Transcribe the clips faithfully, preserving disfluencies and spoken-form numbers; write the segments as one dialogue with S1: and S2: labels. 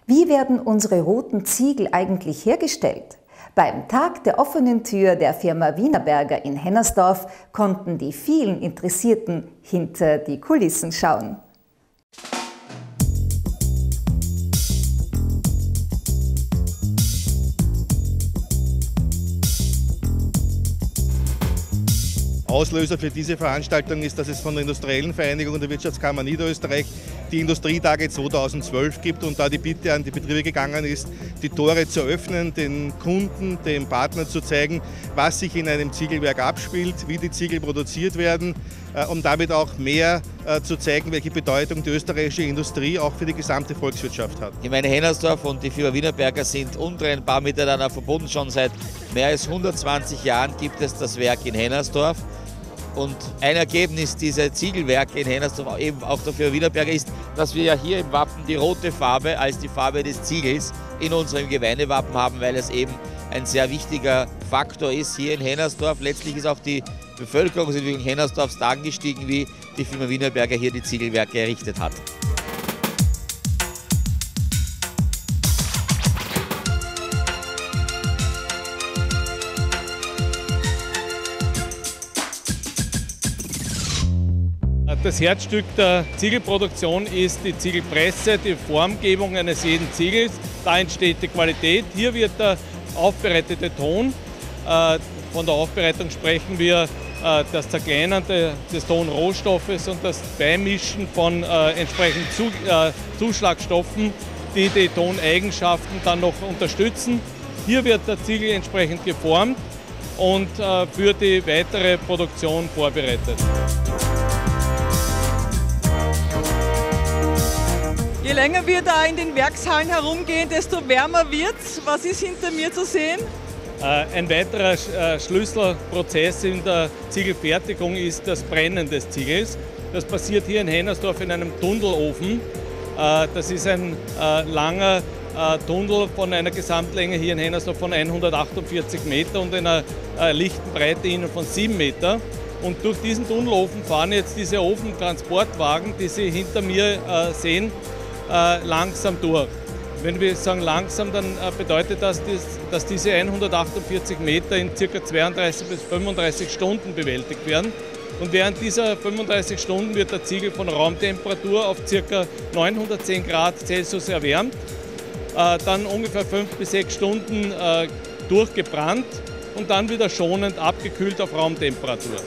S1: Wie werden unsere roten Ziegel eigentlich hergestellt? Beim Tag der offenen Tür der Firma Wienerberger in Hennersdorf konnten die vielen Interessierten hinter die Kulissen schauen.
S2: Auslöser für diese Veranstaltung ist, dass es von der Industriellen Vereinigung der Wirtschaftskammer Niederösterreich die Industrietage zweitausendzwölf gibt und da die Bitte an die Betriebe gegangen ist, die Tore zu öffnen, den Kunden, dem Partner zu zeigen, was sich in einem Ziegelwerk abspielt, wie die Ziegel produziert werden, um damit auch mehr zu zeigen, welche Bedeutung die österreichische Industrie auch für die gesamte Volkswirtschaft hat.
S3: Ich meine, Hennersdorf und die Firma Wienerberger sind untrennbar miteinander verbunden. Schon seit mehr als hundertzwanzig Jahren gibt es das Werk in Hennersdorf. Und ein Ergebnis dieser Ziegelwerke in Hennersdorf, eben auch der Firma Wienerberger, ist, dass wir ja hier im Wappen die rote Farbe als die Farbe des Ziegels in unserem Gemeindewappen haben, weil es eben ein sehr wichtiger Faktor ist hier in Hennersdorf. Letztlich ist auch die Bevölkerungsentwicklung Hennersdorfs angestiegen, wie die Firma Wienerberger hier die Ziegelwerke errichtet hat.
S4: Das Herzstück der Ziegelproduktion ist die Ziegelpresse, die Formgebung eines jeden Ziegels. Da entsteht die Qualität. Hier wird der aufbereitete Ton. Von der Aufbereitung sprechen wir das Zerkleinern des Tonrohstoffes und das Beimischen von entsprechenden Zuschlagstoffen, die die Toneigenschaften dann noch unterstützen. Hier wird der Ziegel entsprechend geformt und für die weitere Produktion vorbereitet.
S5: Je länger wir da in den Werkshallen herumgehen, desto wärmer wird's. Was ist hinter mir zu sehen?
S4: Ein weiterer Schlüsselprozess in der Ziegelfertigung ist das Brennen des Ziegels. Das passiert hier in Hennersdorf in einem Tunnelofen. Das ist ein langer Tunnel von einer Gesamtlänge hier in Hennersdorf von hundertachtundvierzig Meter und einer lichten Breite innen von sieben Meter. Und durch diesen Tunnelofen fahren jetzt diese Ofentransportwagen, die Sie hinter mir sehen, langsam durch. Wenn wir sagen langsam, dann bedeutet das, dass diese hundertachtundvierzig Meter in ca. zweiunddreißig bis fünfunddreißig Stunden bewältigt werden. Und während dieser fünfunddreißig Stunden wird der Ziegel von Raumtemperatur auf ca. neunhundertzehn Grad Celsius erwärmt, dann ungefähr fünf bis sechs Stunden durchgebrannt und dann wieder schonend abgekühlt auf Raumtemperatur.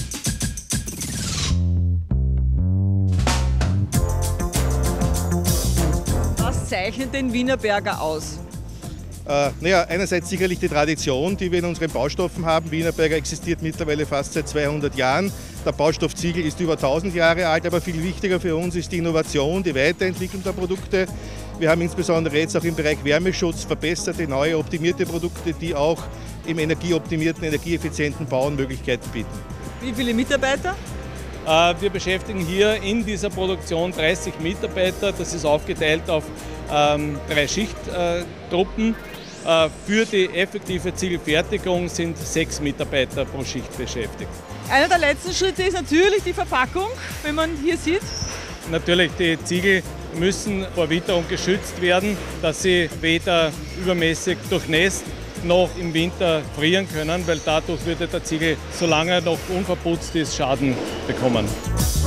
S5: Was zeichnet den Wienerberger aus?
S2: Äh, naja, einerseits sicherlich die Tradition, die wir in unseren Baustoffen haben. Wienerberger existiert mittlerweile fast seit zweihundert Jahren. Der Baustoff Ziegel ist über tausend Jahre alt, aber viel wichtiger für uns ist die Innovation, die Weiterentwicklung der Produkte. Wir haben insbesondere jetzt auch im Bereich Wärmeschutz verbesserte, neue, optimierte Produkte, die auch im energieoptimierten, energieeffizienten Bauen Möglichkeiten bieten.
S5: Wie viele Mitarbeiter?
S4: Wir beschäftigen hier in dieser Produktion dreißig Mitarbeiter. Das ist aufgeteilt auf ähm, drei Schichttruppen. Äh, für die effektive Ziegelfertigung sind sechs Mitarbeiter pro Schicht beschäftigt.
S5: Einer der letzten Schritte ist natürlich die Verpackung, wenn man hier sieht.
S4: Natürlich, die Ziegel müssen vor Witterung geschützt werden, dass sie weder übermäßig durchnässt noch im Winter frieren können, weil dadurch würde der Ziegel, solange er noch unverputzt ist, Schaden bekommen.